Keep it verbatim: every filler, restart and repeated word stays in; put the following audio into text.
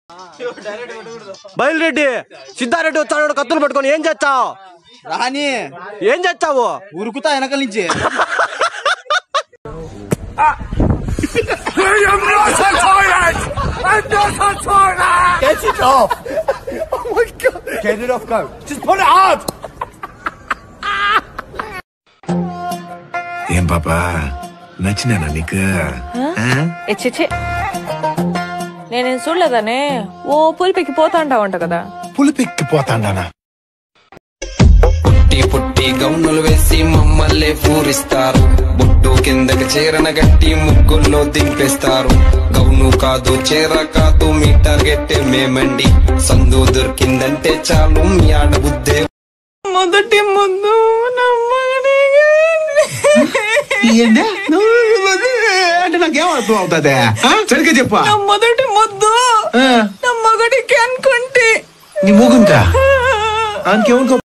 బయలురెడ్డి సిద్ధారెడ్డి వచ్చాడు కత్తులు పట్టుకొని ఏం చేస్తావు? రాని ఏం చేస్తావు? ఉరుకుతా వెనకల నుంచి. Get it off! Oh my god! Get it off, go! Just put it out! ఏం పాపా నచ్చినానా నీకు? నేనేం చూడలేదనే. ఓ పులిపెక్కి పోతా అంటావంట కదా. పులిపెక్కిపోతాండానా? పుట్టి పుట్టి గౌనులు వేసి మమ్మల్ని పూరిస్తారు. బొట్టు కిందకి చీరన గట్టి ముగ్గుల్లో దింపేస్తారు. గౌను కాదు చీర కాదు మీ టార్గెట్ మేమండి. సందు దొరికిందంటే చాలు మీ ఆడబుద్దే. మొదటి ముందు అంటే నాకేం అర్థం అవుతుంది? సరిగ్గా చెప్పా. మొదటి ముద్దు నా మొగడికి అనుకుంటే నీ మూగుంటా అంకేమనుకో.